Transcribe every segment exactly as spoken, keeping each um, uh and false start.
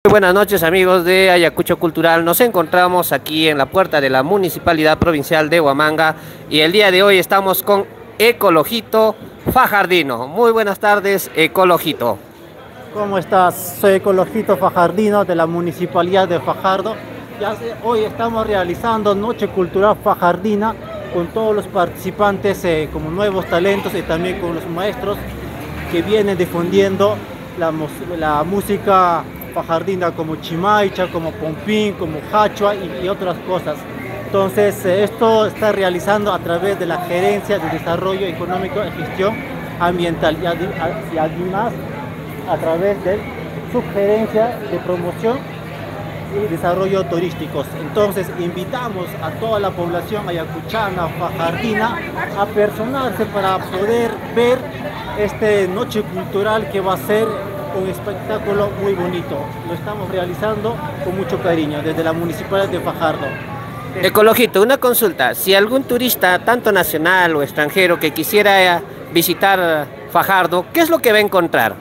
Muy buenas noches amigos de Ayacucho Cultural, nos encontramos aquí en la puerta de la Municipalidad Provincial de Huamanga y el día de hoy estamos con Ecologito Fajardino. Muy buenas tardes, Ecologito. ¿Cómo estás? Soy Ecologito Fajardino de la Municipalidad de Fajardo. Ya sé, hoy estamos realizando Noche Cultural Fajardina con todos los participantes eh, como nuevos talentos y también con los maestros que vienen difundiendo la, la música fajardina como chimaicha, como pompín, como hachua y, y otras cosas. Entonces eh, esto está realizando a través de la Gerencia de Desarrollo Económico y Gestión Ambiental y, ad, y además a través de Subgerencia de Promoción y Desarrollo Turísticos. Entonces invitamos a toda la población ayacuchana, fajardina, a personarse para poder ver esta noche cultural que va a ser un espectáculo muy bonito. Lo estamos realizando con mucho cariño desde la Municipalidad de Fajardo. Ecologito, una consulta, si algún turista, tanto nacional o extranjero, que quisiera visitar Fajardo, ¿qué es lo que va a encontrar?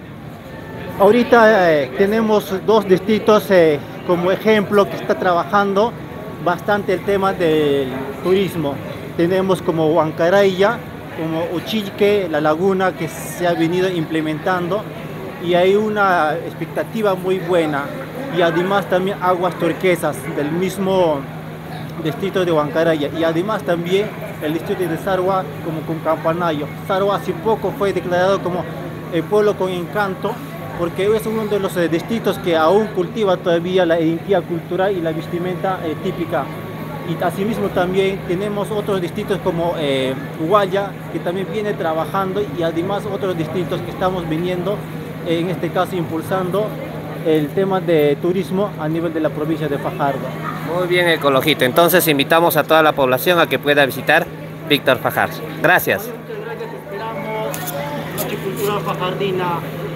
Ahorita eh, tenemos dos distritos eh, como ejemplo que está trabajando bastante el tema del turismo. Tenemos como Huancaraya, como Uchilque, La Laguna, que se ha venido implementando y hay una expectativa muy buena, y además también aguas turquesas del mismo distrito de Huancaraya, y además también el distrito de Sarua como con Campanayo. Sarua hace poco fue declarado como el pueblo con encanto porque es uno de los eh, distritos que aún cultiva todavía la identidad cultural y la vestimenta eh, típica. Y asimismo también tenemos otros distritos como eh, Guaya, que también viene trabajando, y además otros distritos que estamos viniendo, eh, en este caso impulsando el tema de turismo a nivel de la provincia de Fajardo. Muy bien, Ecologito, entonces invitamos a toda la población a que pueda visitar Víctor Fajardo. Gracias. Muchas gracias, esperamos Noche Cultural Fajardina.